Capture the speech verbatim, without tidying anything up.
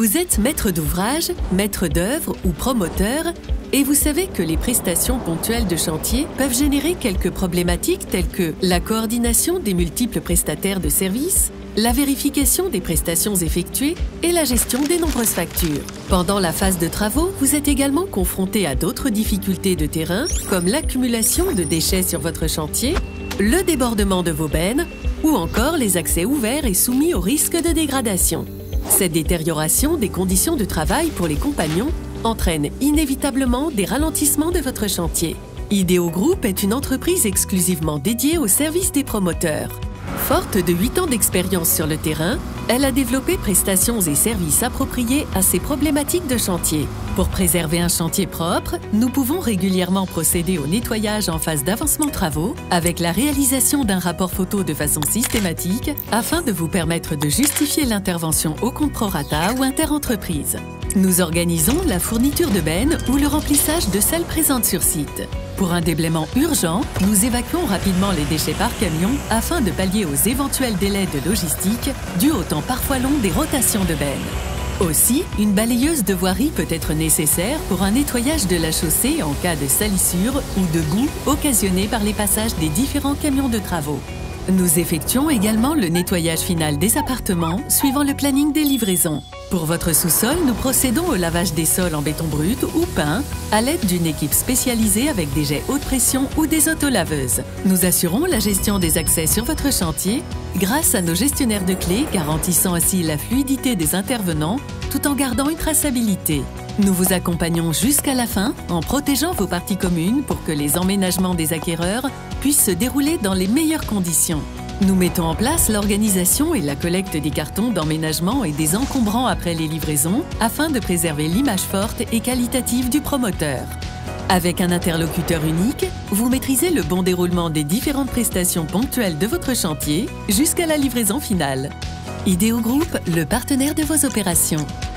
Vous êtes maître d'ouvrage, maître d'œuvre ou promoteur et vous savez que les prestations ponctuelles de chantier peuvent générer quelques problématiques telles que la coordination des multiples prestataires de services, la vérification des prestations effectuées et la gestion des nombreuses factures. Pendant la phase de travaux, vous êtes également confronté à d'autres difficultés de terrain comme l'accumulation de déchets sur votre chantier, le débordement de vos bennes ou encore les accès ouverts et soumis au risque de dégradation. Cette détérioration des conditions de travail pour les compagnons entraîne inévitablement des ralentissements de votre chantier. Ideo Group est une entreprise exclusivement dédiée au service des promoteurs. Forte de huit ans d'expérience sur le terrain, elle a développé prestations et services appropriés à ces problématiques de chantier. Pour préserver un chantier propre, nous pouvons régulièrement procéder au nettoyage en phase d'avancement travaux avec la réalisation d'un rapport photo de façon systématique afin de vous permettre de justifier l'intervention au compte prorata ou interentreprise. Nous organisons la fourniture de bennes ou le remplissage de celles présentes sur site. Pour un déblaiement urgent, nous évacuons rapidement les déchets par camion afin de pallier aux éventuels délais de logistique dus au temps parfois long des rotations de bennes. Aussi, une balayeuse de voirie peut être nécessaire pour un nettoyage de la chaussée en cas de salissure ou de boue occasionnés par les passages des différents camions de travaux. Nous effectuons également le nettoyage final des appartements suivant le planning des livraisons. Pour votre sous-sol, nous procédons au lavage des sols en béton brut ou peint à l'aide d'une équipe spécialisée avec des jets haute pression ou des autolaveuses. Nous assurons la gestion des accès sur votre chantier grâce à nos gestionnaires de clés, garantissant ainsi la fluidité des intervenants tout en gardant une traçabilité. Nous vous accompagnons jusqu'à la fin en protégeant vos parties communes pour que les emménagements des acquéreurs puissent se dérouler dans les meilleures conditions. Nous mettons en place l'organisation et la collecte des cartons d'emménagement et des encombrants après les livraisons afin de préserver l'image forte et qualitative du promoteur. Avec un interlocuteur unique, vous maîtrisez le bon déroulement des différentes prestations ponctuelles de votre chantier jusqu'à la livraison finale. Ideo Group, le partenaire de vos opérations.